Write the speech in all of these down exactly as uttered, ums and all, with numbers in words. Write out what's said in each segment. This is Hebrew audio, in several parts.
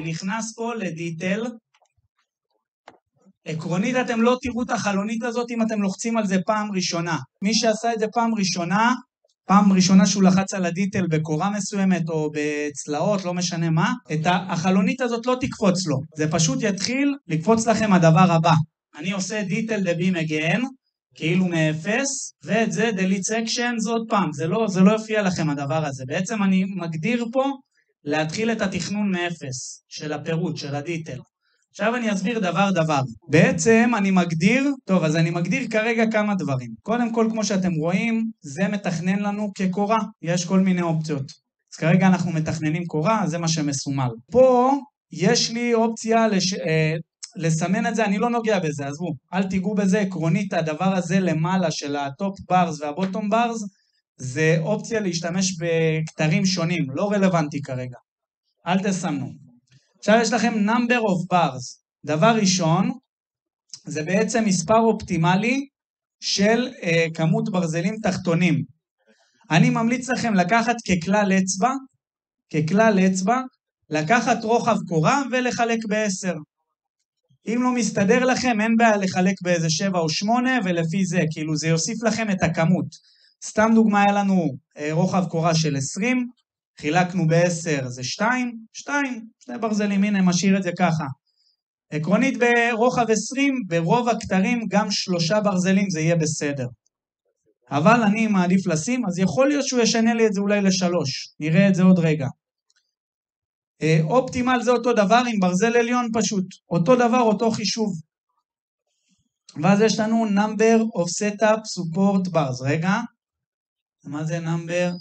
אני נכנס פה לדיטל, עקרונית אתם לא תראו את החלונית הזאת אם אתם לוחצים על זה פעם ראשונה. מי שעשה את זה פעם ראשונה, פעם ראשונה שהוא לחץ על הדיטל בקורה מסוימת או בצלעות, לא משנה מה, את החלונית הזאת לא תקפוץ לו. זה פשוט יתחיל לקפוץ לכם הדבר הבא. אני עושה דיטל דבים again, כאילו מאפס, ואת זה delete sections עוד פעם. זה לא, זה לא יופיע לכם הדבר הזה. בעצם אני מגדיר פה להתחיל את התכנון מאפס של הפירוט, של הדיטל. עכשיו אני אסביר דבר דבר. בעצם אני מגדיר, טוב, אז אני מגדיר כרגע כמה דברים. קודם כל, כמו שאתם רואים, זה מתכנן לנו כקורה. יש כל מיני אופציות. אז כרגע אנחנו מתכננים קורה, זה מה שמסומל. פה יש לי אופציה לש... אה, לסמן את זה, אני לא נוגע בזה, עזבו. אל תיגעו בזה, עקרונית, הדבר הזה למעלה של הטופ ברס והבוטום ברס, זה אופציה להשתמש בכתרים שונים, לא רלוונטי כרגע. אל תסמנו. עכשיו יש לכם number of bars. דבר ראשון, זה בעצם מספר אופטימלי של אה, כמות ברזלים תחתונים. אני ממליץ לכם לקחת ככלל אצבע, ככלל אצבע, לקחת רוחב קורה ולחלק בעשר. אם לא מסתדר לכם, אין בעיה לחלק באיזה שבע או שמונה, ולפי זה, כאילו זה יוסיף לכם את הכמות. סתם דוגמה, היה לנו אה, רוחב קורה של עשרים, חילקנו ב-עשר, זה שתיים, שתיים, שני ברזלים, הנה, משאיר את זה ככה. עקרונית ברוחב עשרים, ברוב הכתרים גם שלושה ברזלים זה יהיה בסדר. אבל אני מעדיף לשים, אז יכול להיות שהוא ישנה לי את זה אולי לשלוש. נראה את זה עוד רגע. אופטימל זה אותו דבר עם ברזל עליון פשוט. אותו דבר, אותו חישוב. ואז יש לנו number of setup support bars. רגע. מה זה number?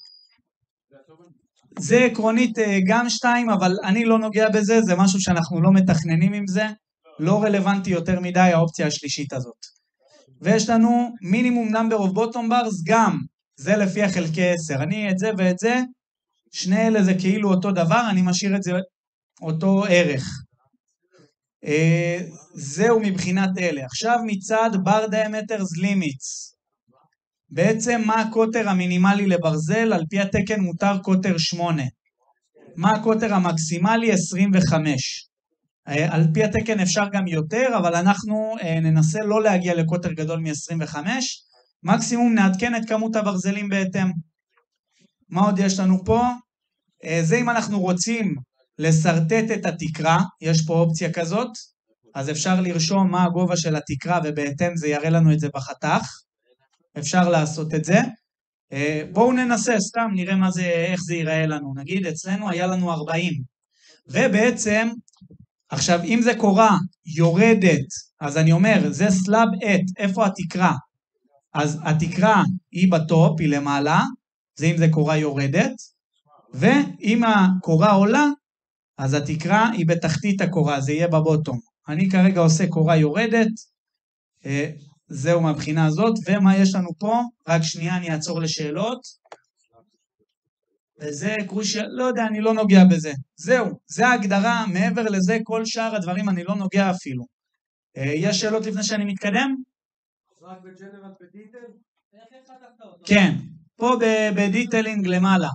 זה עקרונית גם שתיים, אבל אני לא נוגע בזה, זה משהו שאנחנו לא מתכננים עם זה, לא רלוונטי יותר מדי האופציה השלישית הזאת. ויש לנו מינימום number of bottom bars, גם זה לפי החלקי עשר. אני את זה ואת זה, שני אלה זה כאילו אותו דבר, אני משאיר את זה אותו ערך. זהו מבחינת אלה. עכשיו מצד bar diameters limits. בעצם מה הקוטר המינימלי לברזל? על פי התקן מותר קוטר שמונה. מה הקוטר המקסימלי? עשרים וחמש. על פי התקן אפשר גם יותר, אבל אנחנו ננסה לא להגיע לקוטר גדול מ-עשרים וחמש. מקסימום נעדכן את כמות הברזלים בהתאם. מה עוד יש לנו פה? זה אם אנחנו רוצים לסרטט את התקרה, יש פה אופציה כזאת, אז אפשר לרשום מה הגובה של התקרה, ובהתאם זה יראה לנו את זה בחתך. אפשר לעשות את זה. בואו ננסה, סתם נראה מה זה, איך זה ייראה לנו. נגיד, אצלנו היה לנו ארבעים. ובעצם, עכשיו, אם זה קורה יורדת, אז אני אומר, זה סלאב את, איפה התקרה? אז התקרה היא בטופ, היא למעלה, זה אם זה קורה יורדת, ואם הקורה עולה, אז התקרה היא בתחתית הקורה, זה יהיה בבוטום. אני כרגע עושה קורה יורדת, זהו מהבחינה הזאת, ומה יש לנו פה? רק שנייה, אני אעצור לשאלות. וזה קרושיה, לא יודע, אני לא נוגע בזה. זהו, זה ההגדרה, מעבר לזה, כל שאר הדברים אני לא נוגע אפילו. יש שאלות לפני שאני מתקדם? רק בג'נרל בדיטל? כן, פה בדיטלינג למעלה.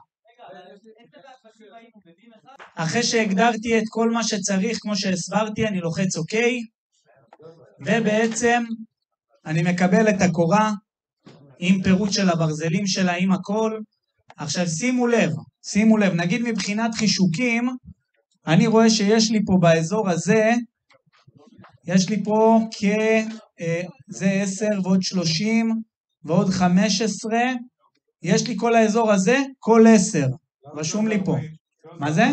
אחרי שהגדרתי את כל מה שצריך, כמו שהסברתי, אני לוחץ אוקיי, ובעצם אני מקבל את הקורה עם פירוט של הברזלים שלה, עם הכל. עכשיו שימו לב, שימו לב, נגיד מבחינת חישוקים, אני רואה שיש לי פה באזור הזה, יש לי פה כ... זה עשר ועוד שלושים ועוד חמש עשרה, יש לי כל האזור הזה, כל עשר, רשום לי פה. מה זה?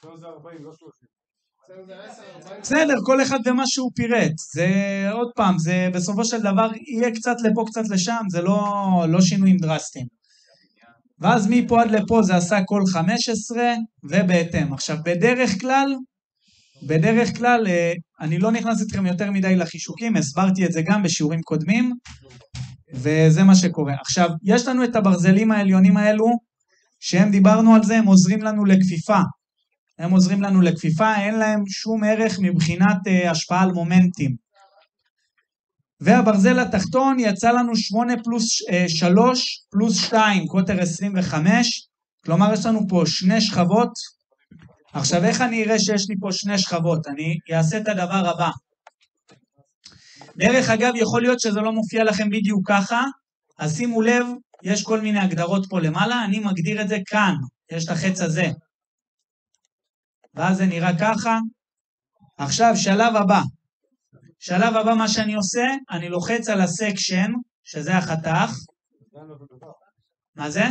בסדר, כל אחד ומה שהוא פירט. זה עוד פעם, זה בסופו של דבר יהיה קצת לפה, קצת לשם, זה לא, לא שינויים דרסטיים. ואז מפה עד לפה זה עשה כל חמש עשרה ובהתאם. עכשיו, בדרך כלל, בדרך כלל, אני לא נכנס אתכם יותר מדי לחישוקים, הסברתי את זה גם בשיעורים קודמים, וזה מה שקורה. עכשיו, יש לנו את הברזלים העליונים האלו, שהם דיברנו על זה, הם עוזרים לנו לכפיפה. הם עוזרים לנו לכפיפה, אין להם שום ערך מבחינת uh, השפעה על מומנטים. והברזל התחתון יצא לנו שמונה פלוס שלוש פלוס שתיים, קוטר עשרים וחמש, כלומר יש לנו פה שני שכבות, עכשיו איך אני אראה שיש לי פה שני שכבות? אני אעשה את הדבר הבא. דרך אגב, יכול להיות שזה לא מופיע לכם בדיוק ככה, אז שימו לב, יש כל מיני הגדרות פה למעלה, אני מגדיר את זה כאן, יש את החץ הזה. ואז זה נראה ככה. עכשיו, שלב הבא. שלב הבא, מה שאני עושה, אני לוחץ על הסקשן, שזה החתך. מה זה?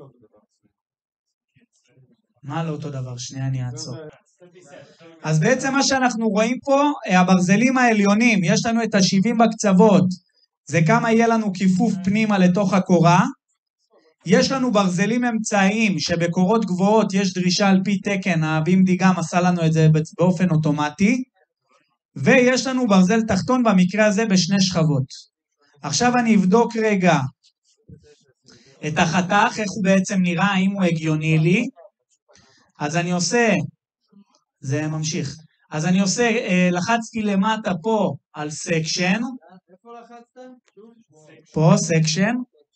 מה לא אותו דבר? שנייה, אני אעצור. אז בעצם מה שאנחנו רואים פה, הברזלים העליונים, יש לנו את ה-שבעים בקצוות, זה כמה יהיה לנו כיפוף פנימה לתוך הקורה. יש לנו ברזלים אמצעיים, שבקורות גבוהות יש דרישה על פי תקן, ה-בי אם די גם עשה לנו את זה באופן אוטומטי, ויש לנו ברזל תחתון במקרה הזה בשני שכבות. עכשיו אני אבדוק רגע את החתך, איך הוא בעצם נראה, האם הוא הגיוני לי. אז אני עושה, זה ממשיך, אז אני עושה, לחצתי למטה פה על סקשן, איפה לחצת? פה סקשן,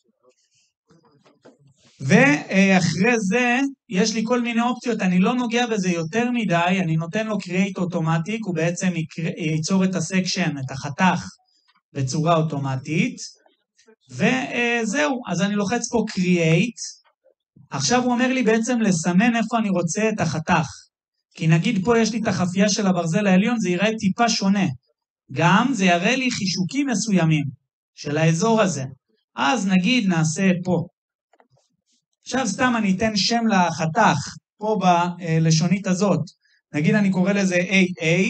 ואחרי זה יש לי כל מיני אופציות, אני לא נוגע בזה יותר מדי, אני נותן לו create automatic, הוא בעצם ייצור את הסקשן, את החתך, בצורה אוטומטית, וזהו, אז אני לוחץ פה create, עכשיו הוא אומר לי בעצם לסמן איפה אני רוצה את החתך, כי נגיד פה יש לי את החפייה של הברזל העליון, זה יראה טיפה שונה, גם זה יראה לי חישוקים מסוימים של האזור הזה, אז נגיד נעשה פה, עכשיו סתם אני אתן שם לחתך, פה בלשונית הזאת, נגיד אני קורא לזה איי איי,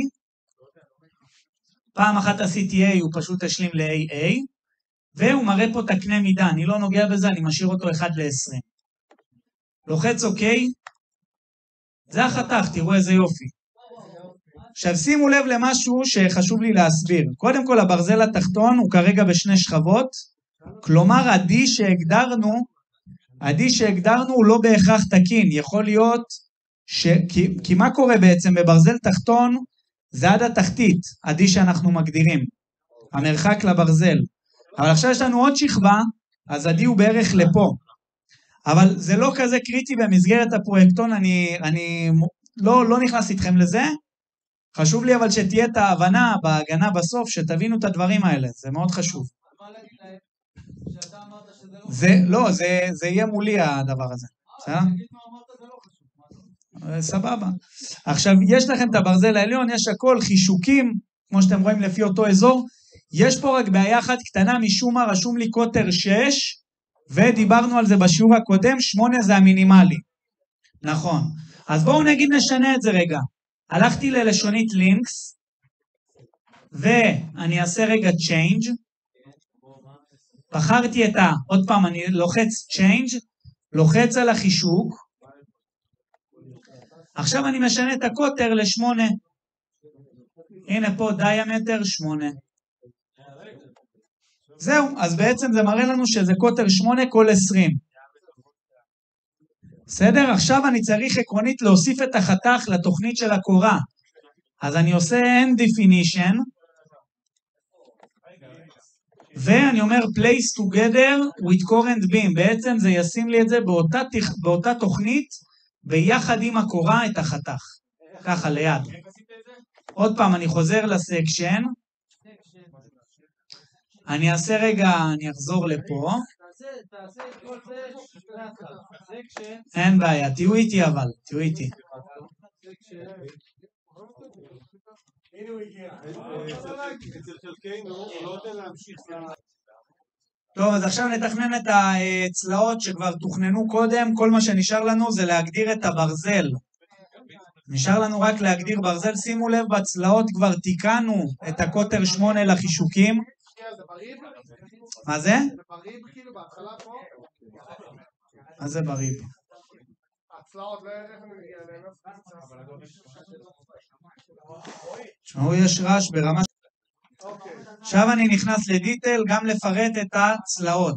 פעם אחת עשיתי A, הוא פשוט השלים ל-איי איי, והוא מראה פה תקנה מידה, אני לא נוגע בזה, אני משאיר אותו אחד ל-עשרים. לוחץ אוקיי, זה החתך, תראו איזה יופי. עכשיו שימו לב למשהו שחשוב לי להסביר. קודם כל הברזל התחתון הוא כרגע בשני שכבות, כלומר ה-D שהגדרנו, ה-D שהגדרנו הוא לא בהכרח תקין, יכול להיות, ש... כי, כי מה קורה בעצם בברזל תחתון, זה עד התחתית, ה-D שאנחנו מגדירים, המרחק לברזל. אבל עכשיו יש לנו עוד שכבה, אז ה-D הוא בערך לפה. אבל זה לא כזה קריטי במסגרת הפרויקטון, אני, אני לא, לא נכנס איתכם לזה, חשוב לי אבל שתהיה את ההבנה בהגנה בסוף, שתבינו את הדברים האלה, זה מאוד חשוב. זה, לא, זה, זה יהיה מולי הדבר הזה, בסדר? סבבה. עכשיו, יש לכם את הברזל העליון, יש הכל חישוקים, כמו שאתם רואים לפי אותו אזור, יש פה רק בעיה אחת קטנה, משום מה רשום לי קוטר שש, ודיברנו על זה בשיעור הקודם, שמונה זה המינימלי. נכון. אז בואו נגיד נשנה את זה רגע. הלכתי ללשונית לינקס, ואני אעשה רגע change, בחרתי את ה... עוד פעם, אני לוחץ change, לוחץ על החישוק, עכשיו אני משנה את הקוטר לשמונה. הנה פה דיאמטר שמונה. זהו, אז בעצם זה מראה לנו שזה קוטר שמונה כל עשרים. בסדר? עכשיו אני צריך עקרונית להוסיף את החתך לתוכנית של הקורה. אז אני עושה end definition, ואני אומר place together with current beam. בעצם זה ישים לי את זה באותה, באותה תוכנית, ביחד עם הקורה את החתך. ככה ליד. עוד פעם אני חוזר לסקשן. אני אעשה רגע, אני אחזור לפה. אין בעיה, תהיו איתי אבל, תהיו איתי. טוב, אז עכשיו נתכנן את הצלעות שכבר תוכננו קודם, כל מה שנשאר לנו זה להגדיר את הברזל. נשאר לנו רק להגדיר ברזל, שימו לב בצלעות כבר תיקנו את הקוטר שמונה לחישוקים. מה זה? מה זה בריב? תשמעו, יש רעש ברמה... עכשיו אני נכנס לדיטל גם לפרט את הצלעות.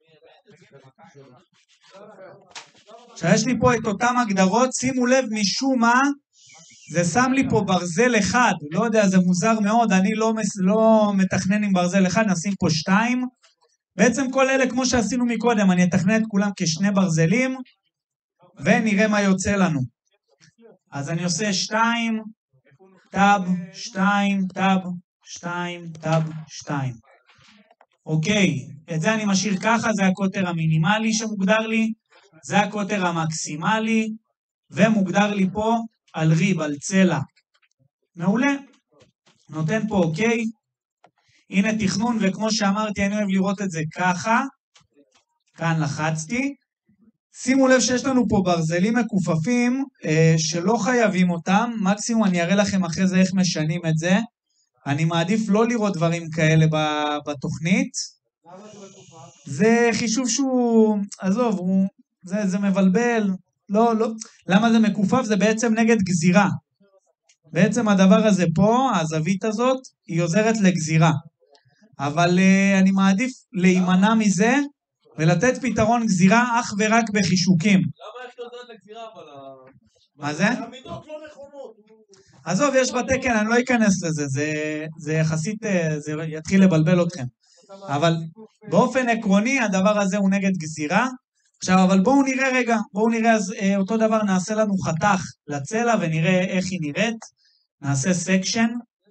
עכשיו יש לי פה את אותם הגדרות, שימו לב משום מה, זה שם לי פה ברזל אחד, לא יודע, זה מוזר מאוד, אני לא, לא מתכנן עם ברזל אחד, נשים פה שתיים. בעצם כל אלה כמו שעשינו מקודם, אני אתכנן את כולם כשני ברזלים, ונראה מה יוצא לנו. אז אני עושה שתיים, טאב, שתיים, טאב, שתיים, טאב, שתיים. אוקיי, את זה אני משאיר ככה, זה הקוטר המינימלי שמוגדר לי, זה הקוטר המקסימלי, ומוגדר לי פה על ריב, על צלע. מעולה. נותן פה אוקיי. הנה תכנון, וכמו שאמרתי, אני אוהב לראות את זה ככה. כאן לחצתי. שימו לב שיש לנו פה ברזלים מקופפים, אה, שלא חייבים אותם. מקסימום אני אראה לכם אחרי זה איך משנים את זה. אני מעדיף לא לראות דברים כאלה בתוכנית. למה זה מקופף? זה חישוב שהוא, עזוב, הוא, זה, זה מבלבל. לא, לא. למה זה מקופף? זה בעצם נגד גזירה. בעצם הדבר הזה פה, הזווית הזאת, היא עוזרת לגזירה. אבל uh, אני מעדיף להימנע מזה, ולתת פתרון גזירה אך ורק בחישוקים. למה איך עוזרת לגזירה אבל? מה זה? המידות לא נכונות. עזוב, יש בתקן, אני לא אכנס לזה, זה, זה יחסית, זה יתחיל לבלבל אתכם. אבל באופן עקרוני, הדבר הזה הוא נגד גזירה. עכשיו, אבל בואו נראה רגע, בואו נראה, אז אה, אותו דבר נעשה לנו חתך לצלע, ונראה איך היא נראית. נעשה סקשן.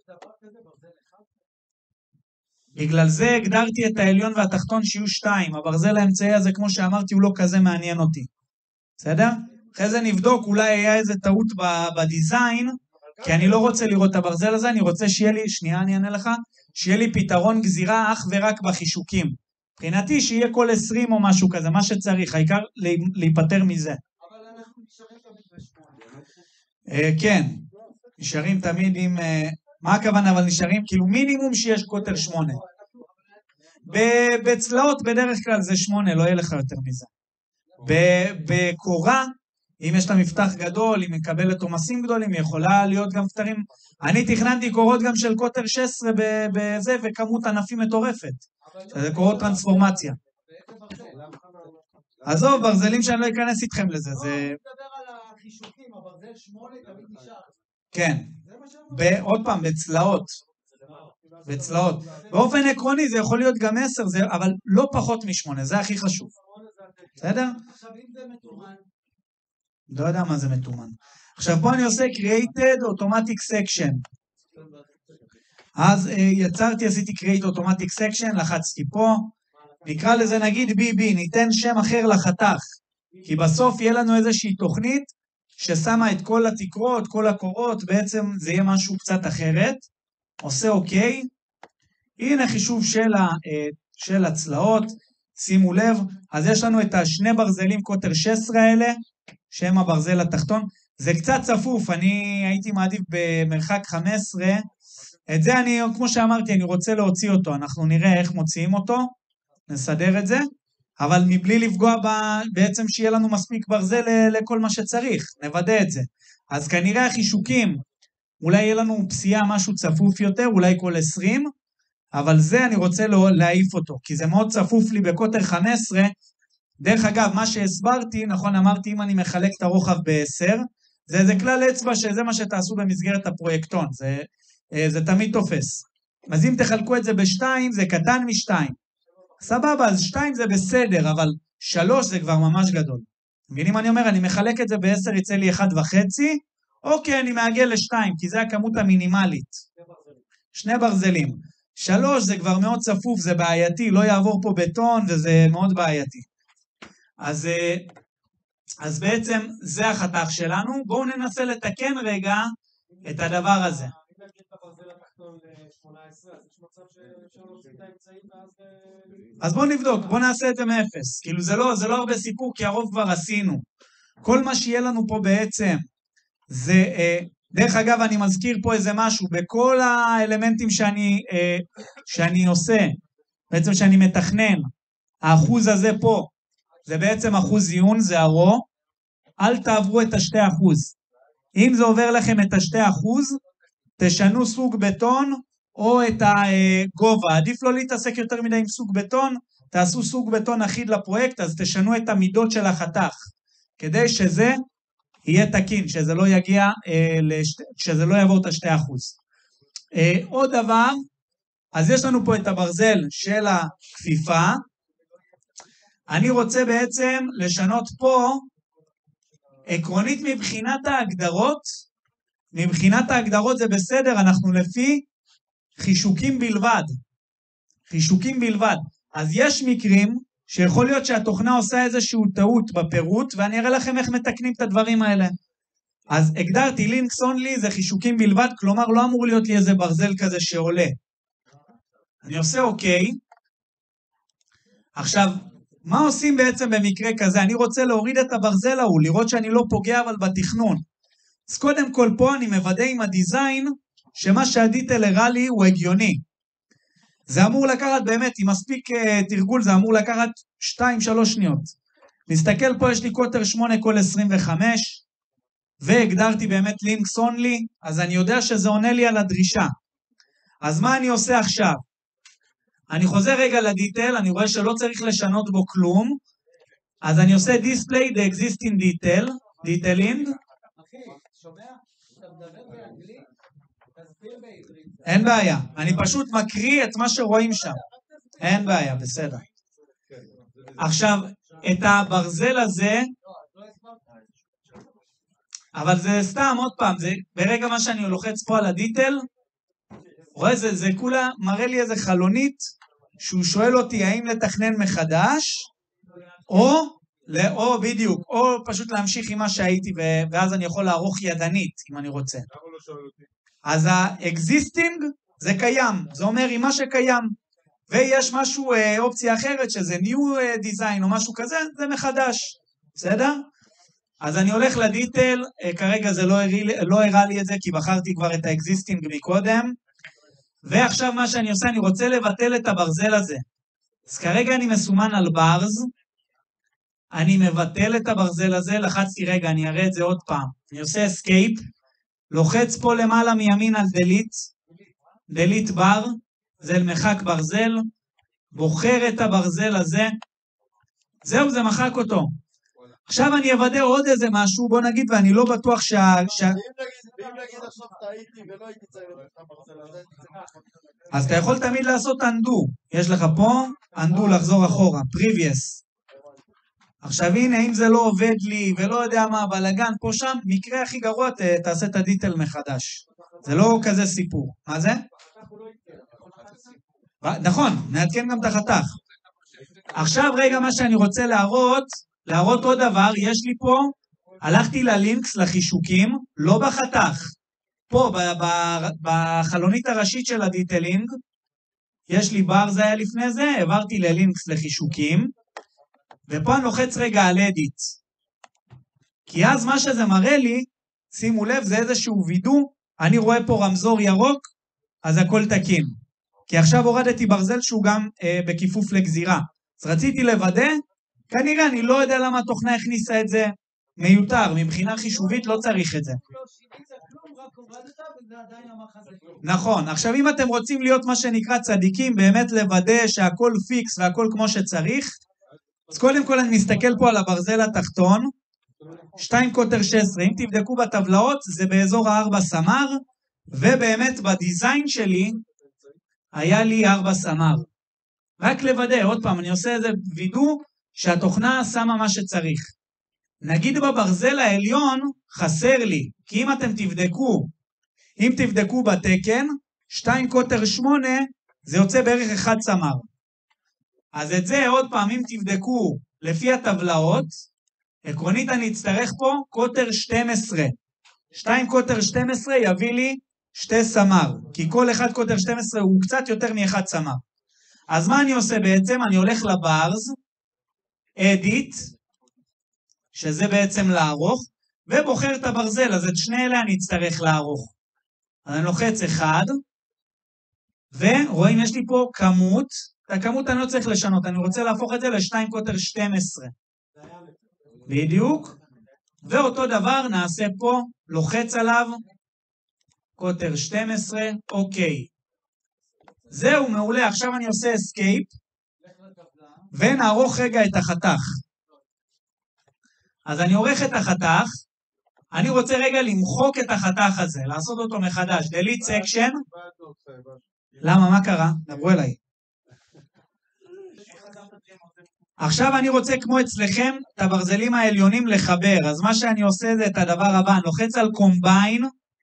בגלל זה הגדרתי את העליון והתחתון שיהיו שתיים. הברזל האמצעי הזה, כמו שאמרתי, הוא לא כזה מעניין אותי. בסדר? אחרי זה נבדוק, אולי היה איזה טעות בדיזיין, כי אני לא רוצה לראות את הברזל הזה, אני רוצה שיהיה לי, שנייה אני אענה לך, שיהיה לי פתרון גזירה אך ורק בחישוקים. מבחינתי שיהיה כל עשרים או משהו כזה, מה שצריך, העיקר להיפטר מזה. אבל אנחנו נשארים תמיד בשמונה. כן, נשארים תמיד עם... מה הכוונה אבל נשארים? כאילו מינימום שיש קוטר שמונה. בצלעות בדרך כלל זה שמונה, לא יהיה לך יותר מזה. בקורה, אם יש לה מפתח גדול, היא מקבלת עומסים גדולים, היא יכולה להיות גם פתרים. אני תכננתי קורות גם של קוטר שש עשרה בזה, וכמות ענפים מטורפת. זה קורות טרנספורמציה. עזוב, ברזלים שאני לא אכנס איתכם לזה. לא, אני מדבר על החישוקים, הברזל שמונה תמיד נשאר. כן. עוד פעם, בצלעות. בצלעות. באופן עקרוני זה יכול להיות גם עשר, אבל לא פחות משמונה, זה הכי חשוב. בסדר? עכשיו אם זה מתומן. לא יודע מה זה מתומן. עכשיו פה אני עושה created automatic section. אז יצרתי, עשיתי create automatic section, לחצתי פה. נקרא לזה נגיד בי בי, ניתן שם אחר לחתך. כי בסוף יהיה לנו איזושהי תוכנית ששמה את כל התקרות, כל הקורות, בעצם זה יהיה משהו קצת אחרת. עושה אוקיי. הנה חישוב של, ה, של הצלעות. שימו לב, אז יש לנו את השני ברזלים קוטר שש עשרה האלה, שהם הברזל התחתון. זה קצת צפוף, אני הייתי מעדיף במרחק חמש עשרה. את זה אני, כמו שאמרתי, אני רוצה להוציא אותו. אנחנו נראה איך מוציאים אותו. נסדר את זה. אבל מבלי לפגוע ב... בעצם שיהיה לנו מספיק ברזל לכל מה שצריך. נוודא את זה. אז כנראה החישוקים, אולי יהיה לנו פסיעה משהו צפוף יותר, אולי כל עשרים, אבל זה אני רוצה להעיף אותו, כי זה מאוד צפוף לי בקוטר חמש עשרה. דרך אגב, מה שהסברתי, נכון, אמרתי אם אני מחלק את הרוחב ב-עשר, זה איזה כלל אצבע שזה מה שתעשו במסגרת הפרויקטון, זה, זה תמיד תופס. אז אם תחלקו את זה ב-שתיים, זה קטן מ-שתיים. סבבה, אז שתיים זה בסדר, אבל שלוש זה כבר ממש גדול. מבינים מה אני אומר? אני מחלק את זה ב-עשר, יצא לי אחד וחצי, אוקיי, אני מעגל ל-שתיים, כי זה הכמות המינימלית. שני ברזלים. שלוש זה כבר מאוד צפוף, זה בעייתי, לא יעבור פה בטון, וזה מאוד בעייתי. אז, אז בעצם זה החתך שלנו. בואו ננסה לתקן רגע את הדבר הזה. אז בואו נבדוק, בואו נעשה את זה מאפס. כאילו זה לא, זה לא הרבה סיפור, כי הרוב כבר עשינו. כל מה שיהיה לנו פה בעצם, זה, דרך אגב אני מזכיר פה איזה משהו, בכל האלמנטים שאני, שאני עושה, בעצם שאני מתכנן, האחוז הזה פה, זה בעצם אחוז עיון, זה הרו, אל תעברו את השתי אחוז. אם זה עובר לכם את השתי אחוז, תשנו סוג בטון או את הגובה. עדיף לא להתעסק יותר מדי עם סוג בטון, תעשו סוג בטון אחיד לפרויקט, אז תשנו את המידות של החתך, כדי שזה יהיה תקין, שזה לא יגיע, שזה לא יעבור את השתי אחוז. עוד דבר, אז יש לנו פה את הברזל של הכפיפה, אני רוצה בעצם לשנות פה עקרונית מבחינת ההגדרות, מבחינת ההגדרות זה בסדר, אנחנו לפי חישוקים בלבד. חישוקים בלבד. אז יש מקרים שיכול להיות שהתוכנה עושה איזשהו טעות בפירוט, ואני אראה לכם איך מתקנים את הדברים האלה. אז הגדרתי לינקס אונלי זה חישוקים בלבד, כלומר לא אמור להיות לי איזה ברזל כזה שעולה. אני עושה אוקיי. עכשיו, מה עושים בעצם במקרה כזה? אני רוצה להוריד את הברזל ההוא, לראות שאני לא פוגע אבל בתכנון. אז קודם כל פה אני מוודא עם הדיזיין, שמה שהדיטל הראה לי הוא הגיוני. זה אמור לקחת באמת, אם מספיק uh, תרגול, זה אמור לקחת שתיים שלוש שניות. נסתכל פה, יש לי קוטר שמונה כל עשרים וחמש, והגדרתי באמת לינקס אונלי, אז אני יודע שזה עונה לי על הדרישה. אז מה אני עושה עכשיו? אני חוזר רגע לדיטל, אני רואה שלא צריך לשנות בו כלום, אז אני עושה display the existing detail, detailing. אחי, שומע? אתה מדבר באנגלית? תסביר בעברית. אין בעיה, אני פשוט מקריא את מה שרואים שם. אין בעיה, בסדר. עכשיו, את הברזל הזה, אבל זה סתם, עוד פעם, זה ברגע מה שאני לוחץ פה על הדיטל, רואה, זה, זה כולה מראה לי איזה חלונית, שהוא שואל אותי האם לתכנן מחדש, או, או בדיוק, או פשוט להמשיך עם מה שהייתי, ואז אני יכול לערוך ידנית, אם אני רוצה. למה לא שואל אותי? אז ה-existing זה קיים, זה אומר עם מה שקיים, ויש משהו, אופציה אחרת, שזה new design או משהו כזה, זה מחדש, בסדר? אז אני הולך לדיטל, כרגע זה לא הראה, לא הראה לי את זה, כי בחרתי כבר את ה-existing מקודם, ועכשיו מה שאני עושה, אני רוצה לבטל את הברזל הזה. אז כרגע אני מסומן על ברז, אני מבטל את הברזל הזה, לחצתי רגע, אני אראה את זה עוד פעם. אני עושה escape, לוחץ פה למעלה מימין על delete, delete bar, זה מחק ברזל, בוחר את הברזל הזה, זהו, זה מחק אותו. עכשיו אני אוודא עוד איזה משהו, בוא נגיד, ואני לא בטוח שה... שה... ואם נגיד עכשיו טעיתי ולא הייתי צריך את הברזל הזה, אז אתה יכול תמיד לעשות undo, יש לך פה, undo לחזור אחורה, previous. עכשיו הנה, אם זה לא עובד לי ולא יודע מה הבלגן, פה שם, מקרה הכי גרוע, ת, תעשה את הדיטל מחדש. זה לא כזה סיפור. מה זה? נכון, נעדכן גם את החתך. עכשיו רגע מה שאני רוצה להראות, להראות עוד דבר, יש לי פה, הלכתי ללינקס, לחישוקים, לא בחתך. פה, בחלונית הראשית של הדיטלינג, יש לי בר, זה היה לפני זה, העברתי ללינקס לחישוקים, ופה אני לוחץ רגע על אדיט. כי אז מה שזה מראה לי, שימו לב, זה איזשהו וידוא, אני רואה פה רמזור ירוק, אז הכל תקין. כי עכשיו הורדתי ברזל שהוא גם אה, בכיפוף לגזירה. אז רציתי לוודא, כנראה אני לא יודע למה התוכנה הכניסה את זה מיותר, מבחינה חישובית לא צריך את זה. נכון, עכשיו אם אתם רוצים להיות מה שנקרא צדיקים, באמת לוודא שהכל פיקס והכל כמו שצריך, אז קודם כל אני מסתכל פה על הברזל התחתון, שתיים קוטר שש עשרה, אם תבדקו בטבלאות זה באזור ה-ארבע סמ"ר, ובאמת בדיזיין שלי היה לי ארבע סמ"ר. רק לוודא, עוד פעם, אני עושה איזה וידוא שהתוכנה שמה מה שצריך. נגיד בברזל העליון חסר לי, כי אם אתם תבדקו, אם תבדקו בתקן, שתיים קוטר שמונה זה יוצא בערך אחד סמ"ר. אז את זה עוד פעם, אם תבדקו לפי הטבלאות, עקרונית אני אצטרך פה קוטר שתים עשרה. שתיים קוטר שתים עשרה יביא לי שתי סמ"ר, כי כל אחד קוטר שתים עשרה הוא קצת יותר מאחד סמ"ר. אז מה אני עושה בעצם? אני הולך לברז, edit, שזה בעצם לערוך, ובוחר את הברזל, אז את שני אלה אני אצטרך לערוך. אז אני לוחץ אחד, ורואים יש לי פה כמות, את הכמות אני לא צריך לשנות, אני רוצה להפוך את זה ל-שתיים קוטר שתים עשרה. בדיוק. ואותו דבר נעשה פה, לוחץ עליו, קוטר שתים עשרה, אוקיי. זהו, מעולה, עכשיו אני עושה escape, ונערוך רגע את החתך. אז אני עורך את החתך, אני רוצה רגע למחוק את החתך הזה, לעשות אותו מחדש, delete section. למה, מה קרה? דברו אליי. עכשיו אני רוצה כמו אצלכם את הברזלים העליונים לחבר, אז מה שאני עושה זה את הדבר הבא, אני לוחץ על קומביין,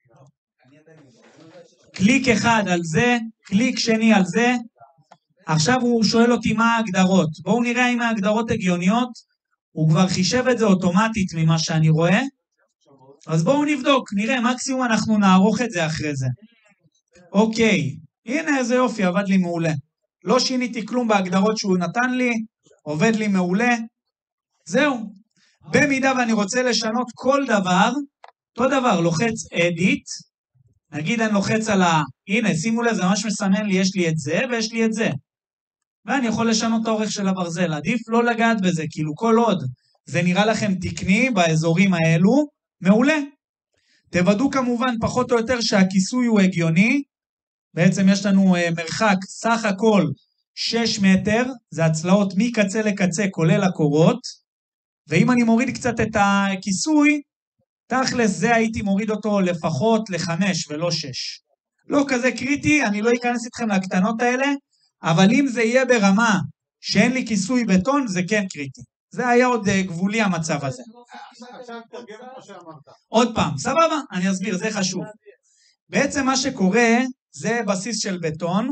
קליק אחד על זה, קליק שני על זה, עכשיו הוא שואל אותי מה ההגדרות, בואו נראה אם ההגדרות הגיוניות, הוא כבר חישב את זה אוטומטית ממה שאני רואה, אז בואו נבדוק, נראה, מקסימום אנחנו נערוך את זה אחרי זה. אוקיי, הנה איזה יופי, עבד לי מעולה. לא שיניתי כלום בהגדרות שהוא נתן לי, עובד לי מעולה, זהו. במידה ואני רוצה לשנות כל דבר, אותו דבר, לוחץ edit, נגיד אני לוחץ על ה... הנה, שימו לב, זה ממש מסמן לי, יש לי את זה ויש לי את זה. ואני יכול לשנות את האורך של הברזל, עדיף לא לגעת בזה, כאילו כל עוד זה נראה לכם תקני באזורים האלו, מעולה. תוודאו כמובן פחות או יותר שהכיסוי הוא הגיוני, בעצם יש לנו uh, מרחק סך הכל שש מטר, זה הצלעות מקצה לקצה כולל הקורות, ואם אני מוריד קצת את הכיסוי, תכלס זה הייתי מוריד אותו לפחות לחמש ולא שש. לא כזה קריטי, אני לא אכנס איתכם לקטנות האלה, אבל אם זה יהיה ברמה שאין לי כיסוי בטון, זה כן קריטי. זה היה עוד uh, גבולי המצב הזה. עכשיו תרגם כמו שאמרת. עוד פעם, סבבה, אני אסביר, זה חשוב. בעצם מה שקורה, זה בסיס של בטון.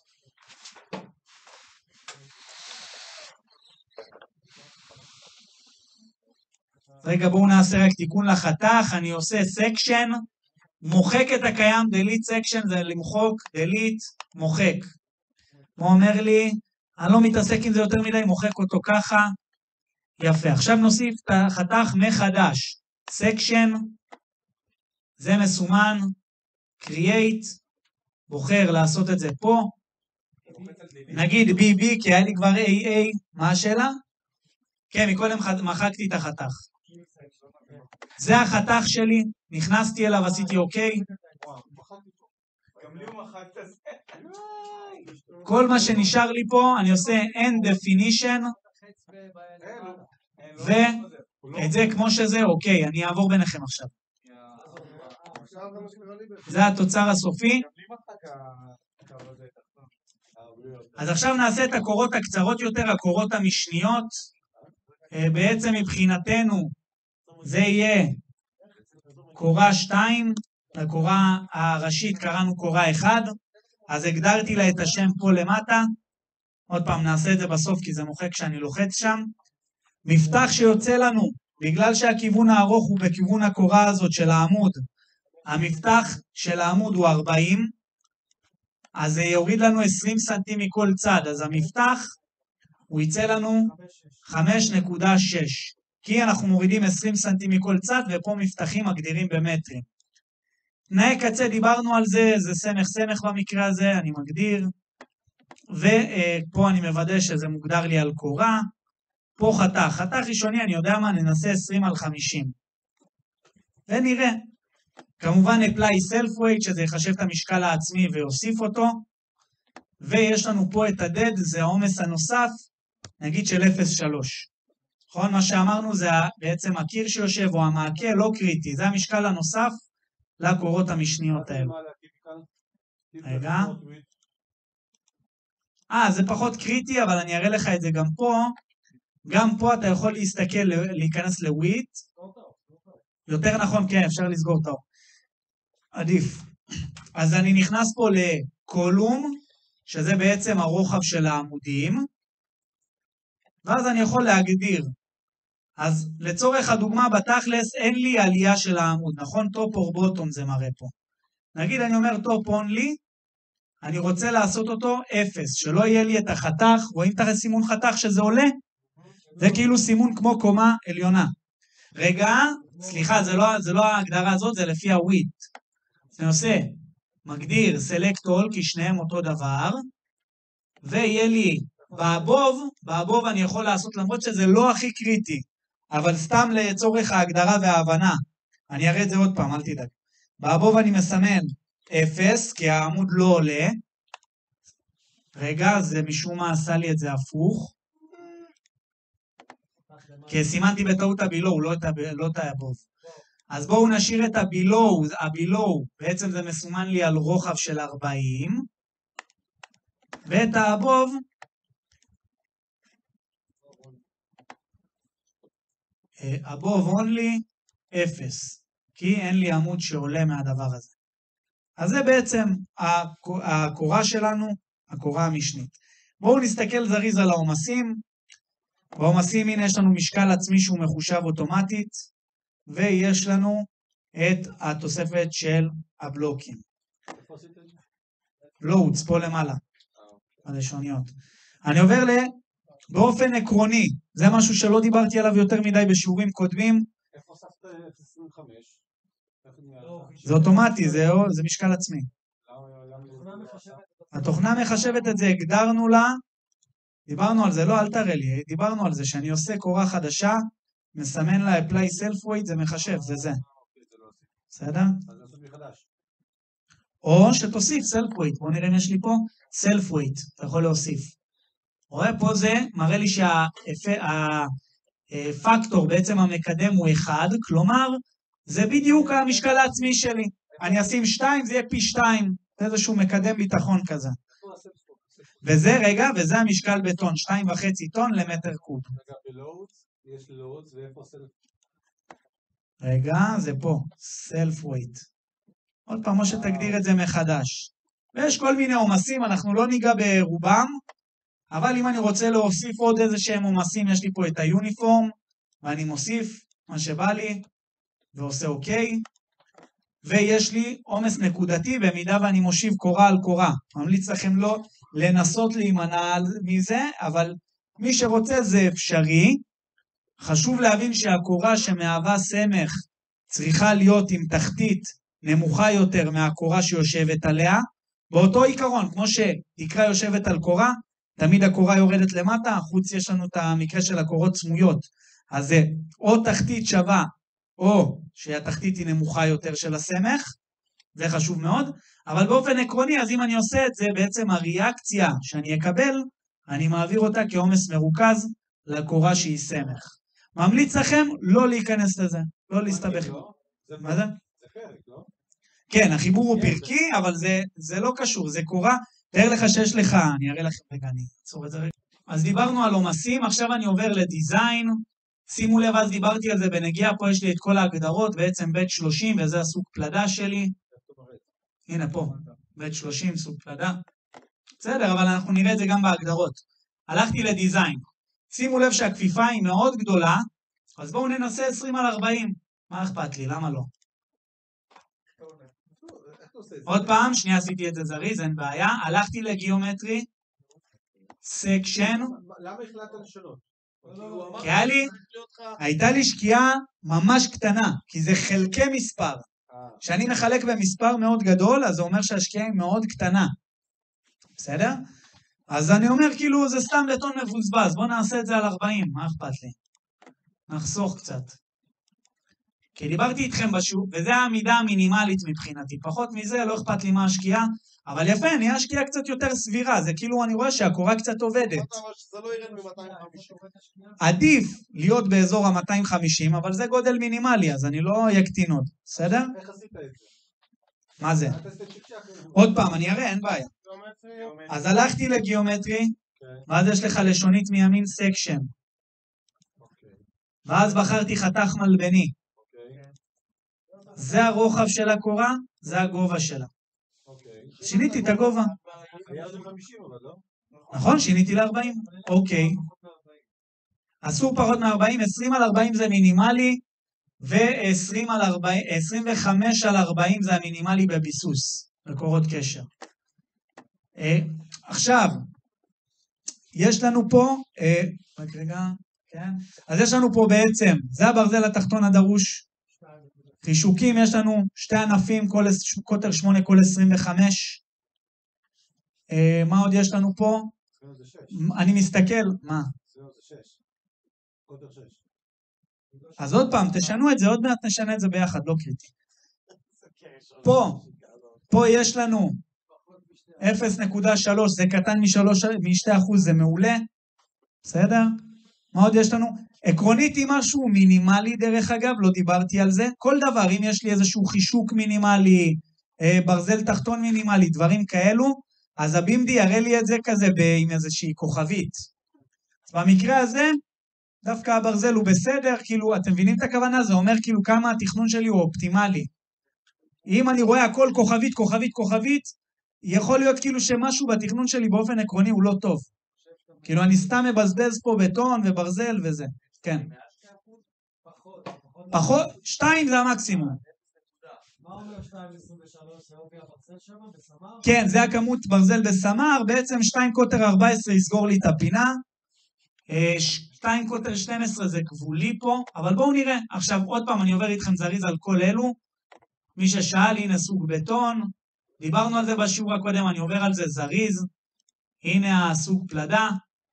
רגע, בואו נעשה רק תיקון לחתך, אני עושה סקשן, מוחק את הקיים, delete section, זה למחוק, delete, מוחק. הוא אומר לי, אני לא מתעסק עם זה יותר מדי, מוחק אותו ככה. יפה, עכשיו נוסיף את החתך מחדש. סקשן, זה מסומן, create, בוחר לעשות את זה פה. נגיד בי בי, כי היה לי כבר איי איי, מה השאלה? כן, מקודם מחקתי את החתך. זה החתך שלי, נכנסתי אליו, עשיתי אוקיי. כל מה שנשאר לי פה, אני עושה end definition, ואת זה כמו שזה, אוקיי, אני אעבור ביניכם עכשיו. זה התוצר הסופי. אז עכשיו נעשה את הקורות הקצרות יותר, הקורות המשניות. בעצם מבחינתנו זה יהיה קורה שתיים, לקורה הראשית קראנו קורה אחד, אז הגדרתי לה את השם פה למטה. עוד פעם נעשה את זה בסוף כי זה מוחק כשאני לוחץ שם. מפתח שיוצא לנו, בגלל שהכיוון הארוך הוא בכיוון הקורה הזאת של העמוד, המפתח של העמוד הוא ארבעים, אז זה יוריד לנו עשרים סנטים מכל צד, אז המפתח הוא יצא לנו חמש נקודה שש, כי אנחנו מורידים עשרים סנטים מכל צד, ופה מפתחים מגדירים במטרים. תנאי קצה דיברנו על זה, זה סמך סמך במקרה הזה, אני מגדיר, ופה אני מוודא שזה מוגדר לי על קורה, פה חתך, חתך ראשוני אני יודע מה, ננסה עשרים על חמישים, ונראה. כמובן apply self weight, שזה יחשב את המשקל העצמי ויוסיף אותו, ויש לנו פה את הדד, זה העומס הנוסף, נגיד של אפס נקודה שלוש. נכון? מה שאמרנו זה בעצם הקיר שיושב או המעקה, לא קריטי, זה המשקל הנוסף לקורות המשניות האלה. רגע. אה, זה פחות קריטי, אבל אני אראה לך את זה גם פה. גם פה אתה יכול להסתכל, להיכנס לוויט. יותר נכון, כן, אפשר לסגור את האור. עדיף. אז אני נכנס פה לקולום, שזה בעצם הרוחב של העמודים, ואז אני יכול להגדיר. אז לצורך הדוגמה בתכלס אין לי עלייה של העמוד, נכון? טופ או בוטום זה מראה פה. נגיד אני אומר טופ אונלי, אני רוצה לעשות אותו אפס, שלא יהיה לי את החתך, רואים את הסימון חתך שזה עולה? זה כאילו סימון כמו קומה עליונה. רגע, סליחה, זה לא, זה לא ההגדרה הזאת, זה לפי הוויט. אני עושה, מגדיר select all, כי שניהם אותו דבר, ויהיה לי באבוב, באבוב אני יכול לעשות, למרות שזה לא הכי קריטי, אבל סתם לצורך ההגדרה וההבנה, אני אראה את זה עוד פעם, אל תדאג. באבוב אני מסמן אפס, כי העמוד לא עולה. רגע, זה משום מה עשה לי את זה הפוך. כי סימנתי בטעות הבילו, לא את הבוב. אז בואו נשאיר את הבילו, הבילו, בעצם זה מסומן לי על רוחב של ארבעים, ואת הבוב, above only אפס, כי אין לי עמוד שעולה מהדבר הזה. אז זה בעצם הקורה שלנו, הקורה המשנית. בואו נסתכל זריז על העומסים. בעומסים, הנה יש לנו משקל עצמי שהוא מחושב אוטומטית, ויש לנו את התוספת של הבלוקים. לואודס, פה למעלה, הלשוניות. אני עובר ל... באופן עקרוני, זה משהו שלא דיברתי עליו יותר מדי בשיעורים קודמים. איפה הוספת אפס עשרים וחמש? זה אוטומטי, זה, זה משקל עצמי. התוכנה מחשבת את זה, הגדרנו לה, דיברנו על זה, לא, אל תראה לי, דיברנו על זה, שאני עושה קורה חדשה, מסמן לה apply self weight, זה מחשב, זה זה. בסדר? או שתוסיף self weight, בואו נראה אם יש לי פה self weight, אתה יכול להוסיף. רואה פה זה, מראה לי שהפקטור, בעצם המקדם הוא אחד, כלומר, זה בדיוק המשקל העצמי שלי. אני אשים שתיים, זה יהיה פי שתיים, זה איזשהו מקדם ביטחון כזה. וזה, רגע, וזה המשקל בטון, שתיים וחצי טון למטר קוב. רגע, בלואודס, יש לואודס, ואיפה סלף? רגע, זה פה, self weight. עוד פעם, או שתגדיר את זה מחדש. ויש כל מיני עומסים, אנחנו לא ניגע ברובם, אבל אם אני רוצה להוסיף עוד איזה שהם עומסים, יש לי פה את היוניפורם, ואני מוסיף מה שבא לי, ועושה אוקיי, ויש לי עומס נקודתי במידה ואני מושיב קורה על קורה. ממליץ לכם לא לנסות להימנע מזה, אבל מי שרוצה זה אפשרי. חשוב להבין שהקורה שמהווה סמך צריכה להיות עם תחתית נמוכה יותר מהקורה שיושבת עליה, באותו עיקרון, כמו שתקרה יושבת על קורה, תמיד הקורה יורדת למטה, חוץ יש לנו את המקרה של הקורות סמויות, אז זה או תחתית שווה, או שהתחתית היא נמוכה יותר של הסמך, זה חשוב מאוד, אבל באופן עקרוני, אז אם אני עושה את זה, בעצם הריאקציה שאני אקבל, אני מעביר אותה כעומס מרוכז לקורה שהיא סמך. ממליץ לכם לא להיכנס לזה, לא להסתבך. מה זה? זה פרק, לא? כן, החיבור הוא פרקי, אבל זה, זה לא קשור, זה קורה. תאר לך שיש לך, אני אראה לכם רגע, אני אצור את זה רגע. אז דיברנו על עומסים, עכשיו אני עובר לדיזיין. שימו לב, אז דיברתי על זה בנגיעה, פה יש לי את כל ההגדרות, בעצם בית שלושים, וזה הסוג פלדה שלי. הנה פה, בית שלושים, סוג פלדה. בסדר, אבל אנחנו נראה את זה גם בהגדרות. הלכתי לדיזיין. שימו לב שהכפיפה היא מאוד גדולה, אז בואו ננסה עשרים על ארבעים. מה אכפת לי? למה לא? עוד פעם, שנייה עשיתי את זה זריז, אין בעיה. הלכתי לגיאומטרי, סקשן. למה החלטת לשנות? כי היה לי, הייתה לי שקיעה ממש קטנה, כי זה חלקי מספר. כשאני מחלק במספר מאוד גדול, אז זה אומר שהשקיעה היא מאוד קטנה. בסדר? אז אני אומר כאילו זה סתם בטון מבוזבז, בואו נעשה את זה על ארבעים, מה אכפת לי? נחסוך קצת. כי דיברתי איתכם בשוק, וזה העמידה המינימלית מבחינתי, פחות מזה לא אכפת לי מה השקיעה, אבל יפה, נהיה השקיעה קצת יותר סבירה, זה כאילו אני רואה שהקורה קצת עובדת. זה לא ירד מ-מאתיים וחמישים. עדיף להיות באזור ה-מאתיים וחמישים, אבל זה גודל מינימלי, אז אני לא יקטין עוד, בסדר? איך עשית את זה? מה זה? עוד פעם, אני אראה, אין בעיה. אז הלכתי לגיאומטרי, ואז יש לך לשונית מימין סקשן. ואז בחרתי חתך מלבני. זה הרוחב של הקורה, זה הגובה שלה. שיניתי את הגובה. נכון, שיניתי ל-ארבעים. אוקיי. אסור פחות מ-ארבעים, עשרים על ארבעים זה מינימלי, ו-עשרים וחמש על ארבעים זה המינימלי בביסוס, בקורות קשר. עכשיו, יש לנו פה, רק רגע, כן? אז יש לנו פה בעצם, זה הברזל התחתון הדרוש. חישוקים, יש לנו שתי ענפים, כל קוטר שמונה, כל עשרים וחמש. מה עוד יש לנו פה? אני מסתכל, מה? אז עוד פעם, תשנו את זה, עוד מעט נשנה את זה ביחד, לא קריטי. פה, פה יש לנו אפס נקודה שלוש, זה קטן משתי אחוז, זה מעולה. בסדר? מה עוד יש לנו? עקרונית היא משהו מינימלי, דרך אגב, לא דיברתי על זה. כל דבר, אם יש לי איזשהו חישוק מינימלי, ברזל תחתון מינימלי, דברים כאלו, אז הבימדי יראה לי את זה כזה עם איזושהי כוכבית. במקרה הזה, דווקא הברזל הוא בסדר, כאילו, אתם מבינים את הכוונה? זה אומר כאילו כמה התכנון שלי הוא אופטימלי. אם אני רואה הכל כוכבית, כוכבית, כוכבית, יכול להיות כאילו שמשהו בתכנון שלי באופן עקרוני הוא לא טוב. כאילו אני סתם מבזבז פה בטון וברזל וזה. כן. פחות, שתיים זה המקסימום. מה אומר שתיים עשרים ושלוש? זה אופי הברזל שם בסמר? כן, זה הכמות ברזל בסמר, בעצם שתיים קוטר ארבע עשרה יסגור לי את הפינה. שתיים קוטר שתים עשרה זה גבולי פה, אבל בואו נראה. עכשיו עוד פעם אני עובר איתכם זריז על כל אלו. מי ששאל, הנה סוג בטון. דיברנו על זה בשיעור הקודם, אני עובר על זה זריז. הנה הסוג פלדה.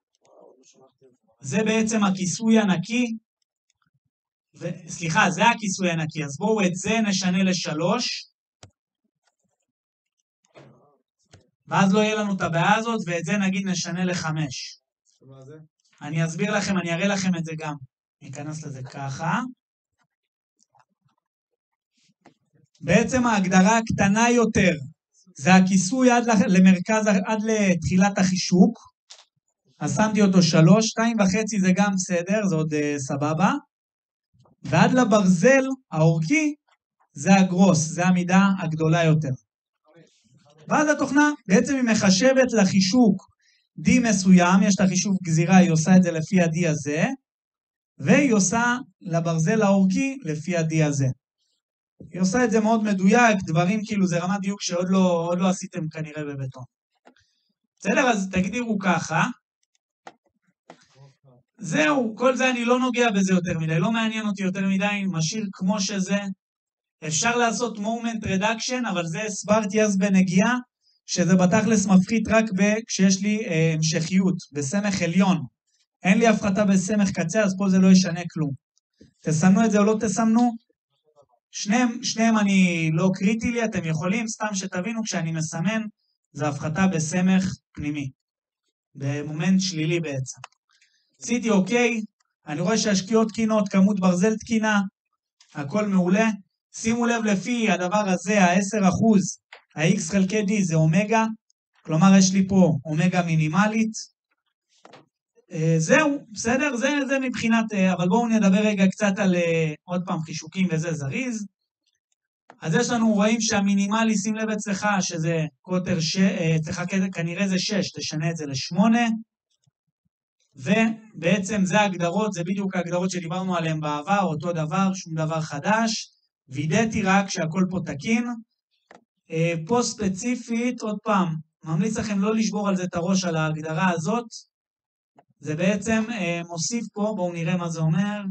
זה בעצם הכיסוי הנקי. ו... סליחה, זה הכיסוי הנקי, אז בואו את זה נשנה לשלוש. ואז לא יהיה לנו את הבעיה הזאת, ואת זה נגיד נשנה לחמש. מה זה? אני אסביר לכם, אני אראה לכם את זה גם. ניכנס לזה ככה. בעצם ההגדרה הקטנה יותר, זה הכיסוי עד למרכז, עד לתחילת החישוק. אז שמתי אותו שלוש, שתיים וחצי זה גם בסדר, זה עוד uh, סבבה. ועד לברזל האורכי, זה הגרוס, זה המידה הגדולה יותר. ואז התוכנה בעצם היא מחשבת לחישוק D מסוים, יש לה חישוב גזירה, היא עושה את זה לפי ה-D הזה, והיא עושה לברזל האורכי לפי ה-D הזה. היא עושה את זה מאוד מדויק, דברים כאילו זה רמת דיוק שעוד לא, עוד לא עשיתם כנראה בבטון. בסדר, אז תגדירו ככה. זהו, כל זה אני לא נוגע בזה יותר מדי, לא מעניין אותי יותר מדי, משאיר כמו שזה. אפשר לעשות moment reduction, אבל זה הסברתי אז בנגיעה, שזה בתכלס מפחית רק כשיש לי אה, המשכיות, בסמך עליון. אין לי הפחתה בסמך קצה, אז פה זה לא ישנה כלום. תסמנו את זה או לא תסמנו? שניהם, שניהם אני לא קריטי לי, אתם יכולים, סתם שתבינו, כשאני מסמן, זה הפחתה בסמך פנימי. במומנט שלילי בעצם. עשיתי אוקיי, אני רואה שהשקיעות תקינות, כמות ברזל תקינה, הכל מעולה. שימו לב לפי הדבר הזה, ה-עשרה אחוז, ה-X חלקי D זה אומגה, כלומר יש לי פה אומגה מינימלית. אה, זהו, בסדר? זה, זה מבחינת, אה, אבל בואו נדבר רגע קצת על אה, עוד פעם חישוקים וזה זריז. אז יש לנו, רואים שהמינימלי, שים לב אצלך, שזה קוטר, ש... אה, אצלך כנראה זה שש, תשנה את זה לשמונה. ובעצם זה ההגדרות, זה בדיוק ההגדרות שדיברנו עליהן בעבר, אותו דבר, שום דבר חדש. וידאתי רק שהכל פה תקין. פה ספציפית, עוד פעם, ממליץ לכם לא לשבור על זה את הראש על ההגדרה הזאת. זה בעצם מוסיף פה, בואו נראה מה זה אומר.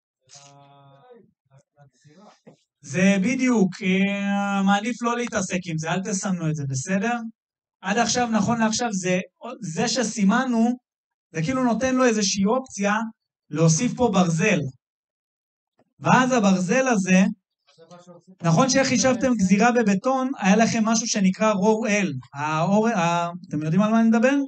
זה בדיוק, מעדיף לא להתעסק עם זה, אל תסמנו את זה, בסדר? עד עכשיו, נכון לעכשיו, זה, זה שסימנו, זה כאילו נותן לו איזושהי אופציה להוסיף פה ברזל. ואז הברזל הזה, נכון שחישבתם גזירה בבטון, היה לכם משהו שנקרא רו אל. האור, ה... אתם יודעים על מה אני מדבר?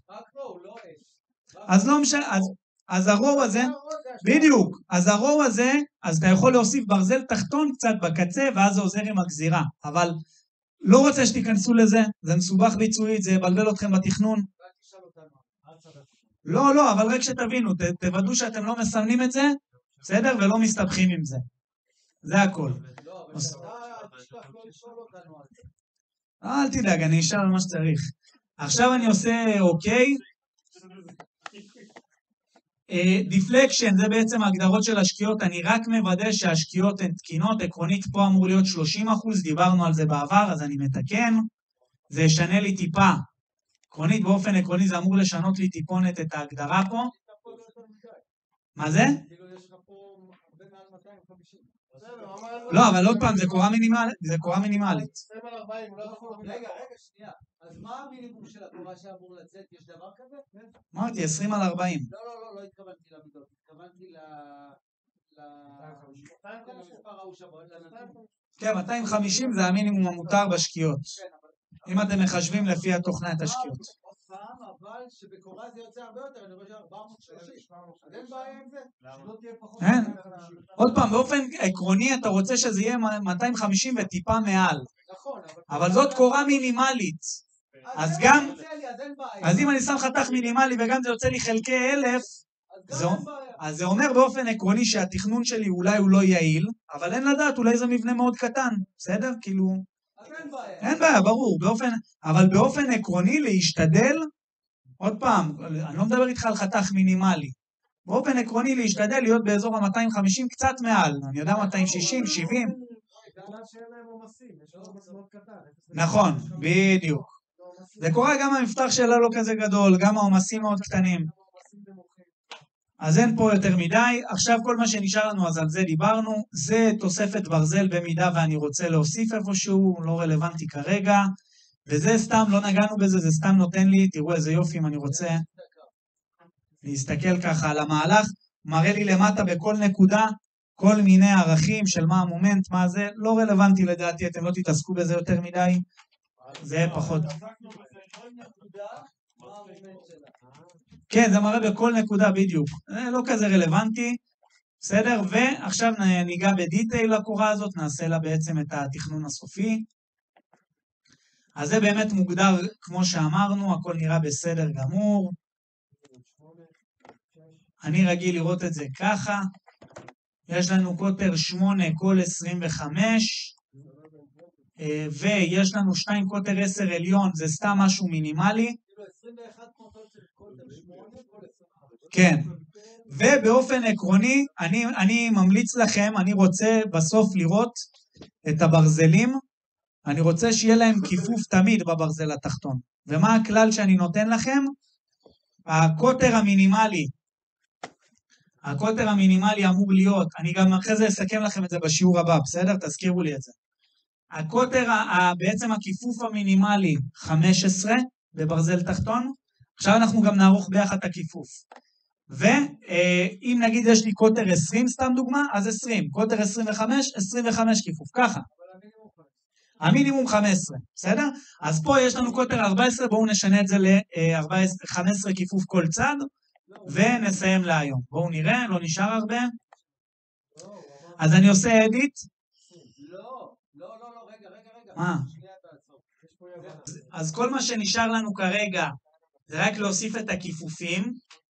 אז לא משנה, אז, אז הרו הזה, בדיוק, אז הרו הזה, אז אתה יכול להוסיף ברזל תחתון קצת בקצה, ואז זה עוזר עם הגזירה. אבל לא רוצה שתיכנסו לזה, זה מסובך ביצועית, זה יבלבל אתכם בתכנון. לא, לא, אבל רק שתבינו, ת, תוודאו שאתם לא מסמנים את זה, בסדר? ולא מסתבכים עם זה. זה הכל. אל תדאג, אני אשאל על מה שצריך. עכשיו אני עושה אוקיי. דיפלקשן, זה בעצם ההגדרות של השקיעות. אני רק מוודא שהשקיעות הן תקינות. עקרונית פה אמור להיות שלושים אחוז, דיברנו על זה בעבר, אז אני מתקן. זה ישנה לי טיפה. עקרונית, באופן עקרוני זה אמור לשנות לי טיפונת את ההגדרה פה. מה זה? לא, אבל עוד פעם, זה קורה מינימלית. זה קורה מינימלית. רגע, רגע, שנייה. אז מה המינימום של הקורה שאמור לצאת? יש דבר כזה? אמרתי, עשרים על ארבעים. לא, לא, לא, לא התכוונתי למידות. התכוונתי ל... למספר ההוא שבוע. כן, מאתיים וחמישים זה המינימום המותר בשקיעות. אם אתם מחשבים לפי התוכנה את השקיעות. פעם, אבל שבקורה זה יוצא הרבה יותר, אני חושב ארבע מאות ושלושים. אז אין בעיה עם זה? שלא תהיה פחות... אין. עוד פעם, באופן עקרוני אתה רוצה שזה יהיה מאתיים וחמישים וטיפה מעל. נכון. אבל זאת קורה מינימלית. אז גם... אז אין בעיה. אז אם אני שם חתך מינימלי וגם זה יוצא לי חלקי אלף, זה, אז זה אומר באופן עקרוני שהתכנון שלי אולי הוא לא יעיל, אבל אין לדעת, אולי זה מבנה מאוד קטן, בסדר? כאילו... אז אין בעיה. אין בעיה, ברור, באופן... אבל באופן עקרוני להשתדל, עוד פעם, אני לא מדבר איתך על חתך מינימלי, באופן עקרוני להשתדל להיות באזור ה-מאתיים וחמישים קצת מעל, אני יודע מאתיים שישים, שבעים. נכון, בדיוק. זה קורה גם המפתח שלה לא כזה גדול, גם העומסים מאוד קטנים. אז אין פה יותר מדי. עכשיו כל מה שנשאר לנו, אז על זה דיברנו. זה תוספת ברזל במידה ואני רוצה להוסיף איפשהו, לא רלוונטי כרגע. וזה סתם, לא נגענו בזה, זה סתם נותן לי, תראו איזה יופי אם אני רוצה להסתכל ככה על המהלך. מראה לי למטה בכל נקודה, כל מיני ערכים של מה המומנט, מה זה, לא רלוונטי לדעתי, אתם לא תתעסקו בזה יותר מדי. זה פחות. כן, זה מראה בכל נקודה בדיוק. זה לא כזה רלוונטי, בסדר? ועכשיו ניגע בדיטייל לקורה הזאת, נעשה לה בעצם את התכנון הסופי. אז זה באמת מוגדר, כמו שאמרנו, הכל נראה בסדר גמור. אני רגיל לראות את זה ככה. יש לנו קוטר שמונה כל עשרים וחמש. ויש לנו שתיים קוטר עשר עליון, זה סתם משהו מינימלי. כן, ובאופן עקרוני, אני, אני ממליץ לכם, אני רוצה בסוף לראות את הברזלים, אני רוצה שיהיה להם כיפוף תמיד בברזל התחתון. ומה הכלל שאני נותן לכם? הקוטר המינימלי, הקוטר המינימלי אמור להיות, אני גם אחרי זה אסכם לכם את זה בשיעור הבא, בסדר? תזכירו לי את זה. הקוטר, בעצם הכיפוף המינימלי חמש עשרה בברזל תחתון, עכשיו אנחנו גם נערוך ביחד את הכיפוף. ואם נגיד יש לי קוטר עשרים, סתם דוגמה, אז עשרים, קוטר עשרים וחמש, עשרים וחמש כיפוף, ככה. המינימום חמש עשרה, בסדר? אז פה יש לנו קוטר ארבע עשרה, בואו נשנה את זה ל-חמש עשרה כיפוף כל צד, ונסיים להיום. בואו נראה, לא נשאר הרבה. אז אני עושה אדיט. לא, לא, לא, לא, רגע, רגע, רגע. מה? אז כל מה שנשאר לנו כרגע, זה רק להוסיף את הכיפופים.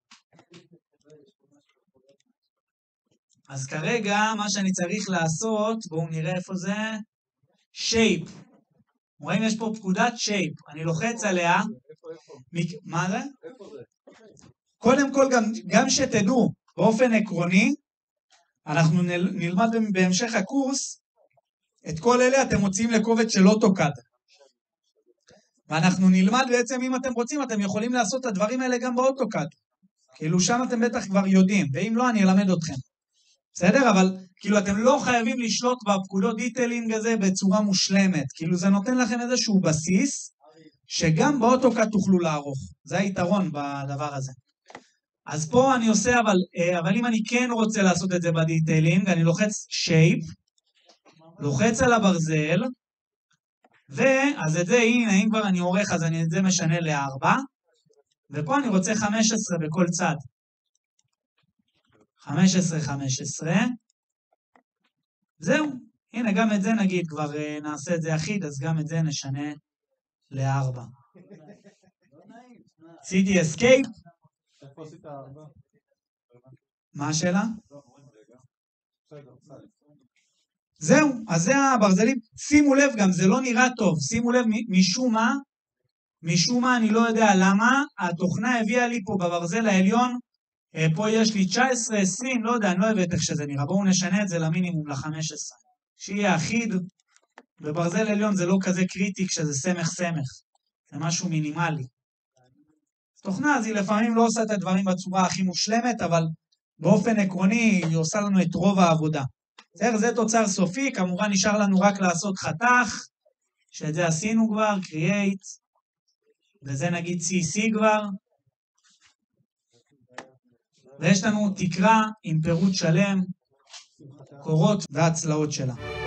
אז כרגע, מה שאני צריך לעשות, בואו נראה איפה זה, shape. רואים, יש פה פקודת shape. אני לוחץ עליה. מה זה? קודם כל, גם, גם שתדעו, באופן עקרוני, אנחנו נלמד בהמשך הקורס, את כל אלה אתם מוציאים לקובץ של אוטוקאד. ואנחנו נלמד בעצם, אם אתם רוצים, אתם יכולים לעשות את הדברים האלה גם באוטוקאד. כאילו שם אתם בטח כבר יודעים, ואם לא, אני אלמד אתכם. בסדר? אבל כאילו אתם לא חייבים לשלוט בפקודות דיטיילינג הזה בצורה מושלמת. כאילו זה נותן לכם איזשהו בסיס, שגם באוטוקאד תוכלו לערוך. זה היתרון בדבר הזה. אז פה אני עושה, אבל, אבל אם אני כן רוצה לעשות את זה בדיטיילינג, אני לוחץ shape, לוחץ על הברזל, ואז את זה, הנה, אם כבר אני עורך, אז אני את זה משנה לארבע, ופה אני רוצה חמש עשרה בכל צד. חמש עשרה, חמש עשרה. זהו. הנה, גם את זה נגיד, כבר נעשה את זה אחיד, אז גם את זה נשנה לארבע. עשיתי escape. מה השאלה? זהו, אז זה הברזלים. שימו לב גם, זה לא נראה טוב. שימו לב, משום מה, משום מה, אני לא יודע למה, התוכנה הביאה לי פה בברזל העליון, פה יש לי תשע עשרה, עשרים, לא יודע, אני לא אוהב איך שזה נראה. בואו נשנה את זה למינימום, ל-חמש עשרה. שיהיה אחיד. בברזל עליון זה לא כזה קריטי כשזה סמך סמך. זה משהו מינימלי. תוכנה, אז היא לפעמים לא עושה את הדברים בצורה הכי מושלמת, אבל באופן עקרוני היא עושה לנו את רוב העבודה. בסדר, זה תוצר סופי, כמובן נשאר לנו רק לעשות חתך, שאת זה עשינו כבר, create, וזה נגיד סי סי כבר, ויש לנו תקרה עם פירוט שלם, קורות והצלעות שלה.